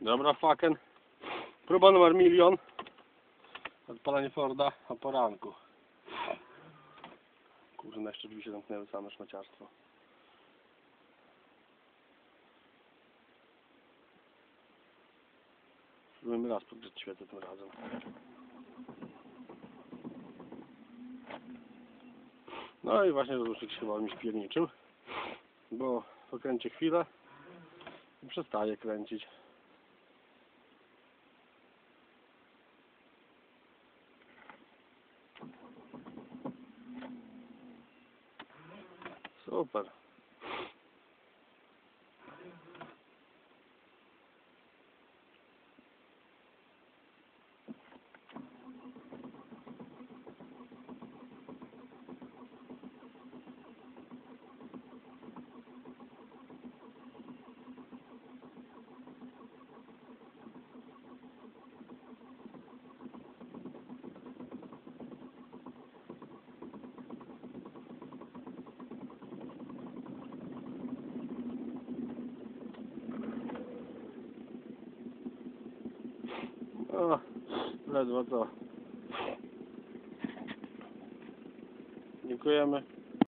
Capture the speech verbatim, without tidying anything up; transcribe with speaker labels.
Speaker 1: Dobra, fucking. Próba numer milion. Odpalanie Forda o poranku. Kurwa, jeszcze drzwi się zamknęły, same szmaciarstwo. Spróbujemy raz podgrzeć świecę tym razem. No i właśnie rozrusznik się chyba mi śpierniczył, bo pokręcie chwilę i przestaje kręcić. Super. O, ledwo co. Dziękujemy.